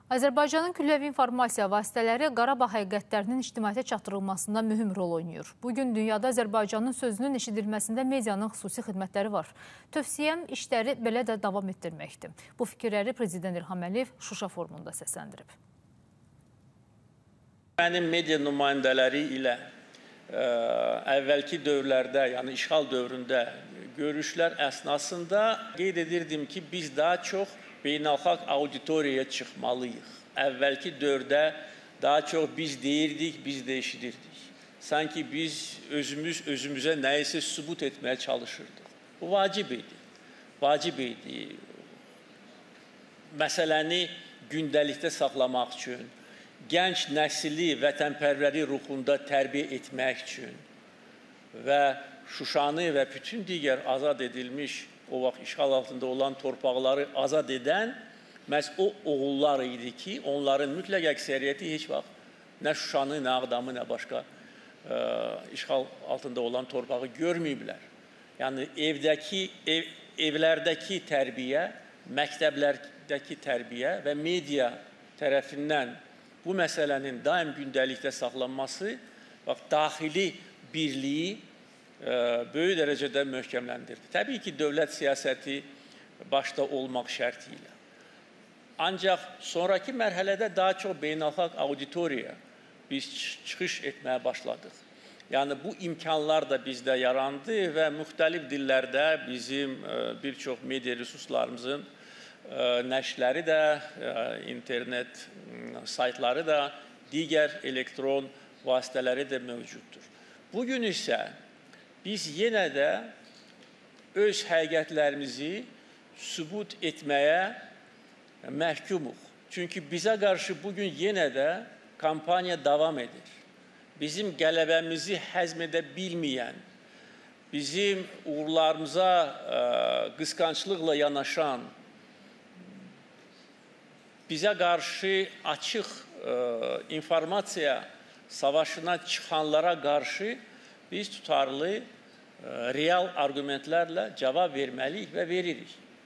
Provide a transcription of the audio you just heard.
Azərbaycanın kütləvi informasiya vasitələri Qarabağ həqiqətlərinin ictimaiyyətə çatdırılmasında mühüm rol oynayır. Bugün dünyada Azərbaycanın sözünün eşidilməsində medianın xüsusi xidmətləri var. Tövsiyəm işləri belə də davam etdirməkdir. Bu fikirləri Prezident İlham Əliyev Şuşa forumunda səsləndirib. Mənim media nümayəndələri ilə əvvəlki dövrlərdə, yəni işğal dövründə görüşlər əsnasında qeyd edirdim ki, biz daha çox beynəlxalq auditoriyaya çıxmalıyıq. Əvvəlki dövrdə daha çox biz deyirdik, biz də eşidirdik. Sanki biz özümüzə nəyisə sübut etməyə çalışırdıq. Bu vacib idi. Vacib idi. Məsələni gündəlikdə saxlamaq üçün, gənc nəsli vətənpərvəri ruhunda tərbiyə etmək üçün və Şuşanı və bütün digər azad edilmiş, o vaxt işğal altında olan torpaqları azad edən məhz o oğullar idi ki, onların mütləq əksəriyyəti heç vaxt nə Şuşanı, nə Ağdamı, nə başqa işğal altında olan torpağı görməyiblər. Yəni evlərdəki tərbiyə, məktəblərdəki tərbiyə və media tərəfindən bu məsələnin daim gündəlikdə saxlanması daxili birliyi böyük dərəcədə möhkəmləndirdi. Təbii ki, dövlət siyasəti başda olmaq şərti ilə. Ancaq sonraki mərhələdə daha çox beynəlxalq auditoriyaya biz çıxış etməyə başladıq. Yəni, bu imkanlar da bizdə yarandı və müxtəlif dillərdə bizim bir çox media resurslarımızın nəşrləri də, internet saytları da, digər elektron vasitələri də mövcuddur. Bugün isə biz yenə də öz həqiqətlərimizi sübut etməyə məhkumuq. Çünki bizə qarşı bugün yenə də kampaniya davam edir. Bizim qələbəmizi həzm edə bilməyən, bizim uğurlarımıza qısqanclıqla yanaşan, bizə qarşı açıq informasiya savaşına çıxanlara qarşı biz tutarlı, real arqumentlərlə cavab verməliyik və veririk.